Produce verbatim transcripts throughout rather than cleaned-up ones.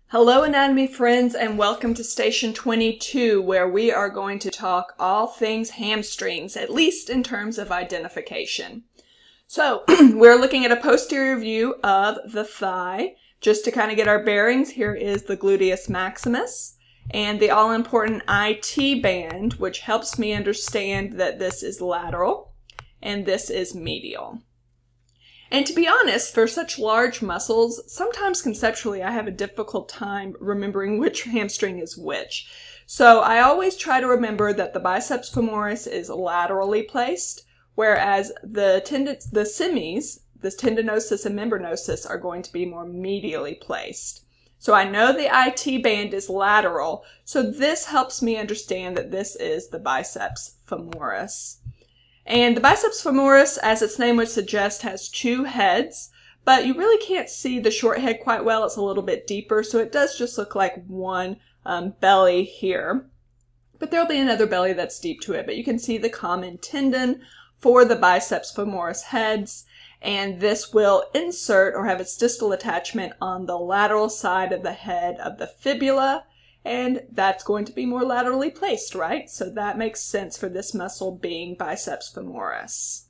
Hello anatomy friends, and welcome to station twenty-two, where we are going to talk all things hamstrings, at least in terms of identification. So we're looking at a posterior view of the thigh. Just to kind of get our bearings, here is the Gluteus Maximus and the all-important I T band, which helps me understand that this is lateral and this is medial. And to be honest, for such large muscles, sometimes conceptually I have a difficult time remembering which hamstring is which. So I always try to remember that the biceps femoris is laterally placed, whereas the tendons, the semis, the tendinosus and membranosus, are going to be more medially placed. So I know the I T band is lateral, so this helps me understand that this is the biceps femoris. And the biceps femoris, as its name would suggest, has two heads, but you really can't see the short head quite well. It's a little bit deeper, so it does just look like one um, belly here. But there'll be another belly that's deep to it, but you can see the common tendon for the biceps femoris heads, and this will insert or have its distal attachment on the lateral side of the head of the fibula. And that's going to be more laterally placed, right? So that makes sense for this muscle being biceps femoris.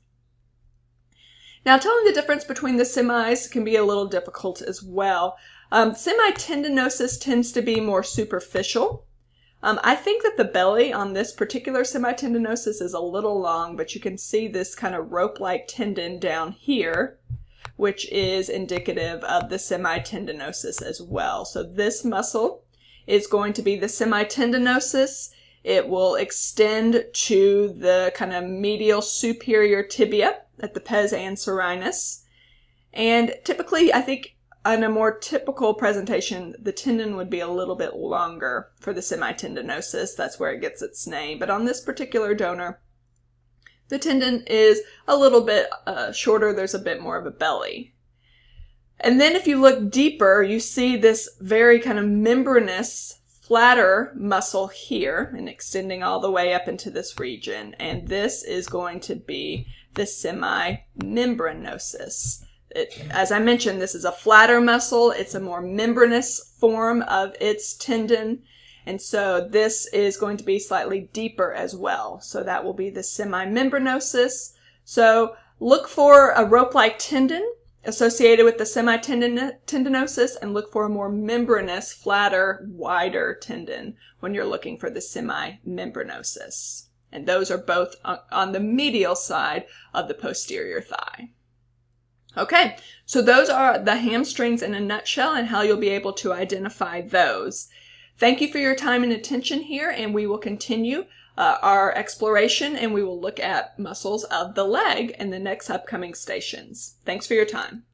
Now, telling the difference between the semis can be a little difficult as well. Um, semitendinosus tends to be more superficial. Um, I think that the belly on this particular semitendinosus is a little long, but you can see this kind of rope-like tendon down here, which is indicative of the semitendinosus as well. So this muscle is going to be the semitendinosus. It will extend to the kind of medial superior tibia at the pes anserinus. And typically, I think in a more typical presentation, the tendon would be a little bit longer for the semitendinosus. That's where it gets its name. But on this particular donor, the tendon is a little bit uh, shorter. There's a bit more of a belly. And then if you look deeper, you see this very kind of membranous, flatter muscle here and extending all the way up into this region. And this is going to be the semi-membranosis. It, as I mentioned, this is a flatter muscle. It's a more membranous form of its tendon. And so this is going to be slightly deeper as well. So that will be the semi-membranosis. So look for a rope-like tendon associated with the semitendinosus, and look for a more membranous, flatter, wider tendon when you're looking for the semi-membranosis. And those are both on the medial side of the posterior thigh. Okay, so those are the hamstrings in a nutshell and how you'll be able to identify those. Thank you for your time and attention here, and we will continue uh, our exploration, and we will look at muscles of the leg in the next upcoming stations. Thanks for your time.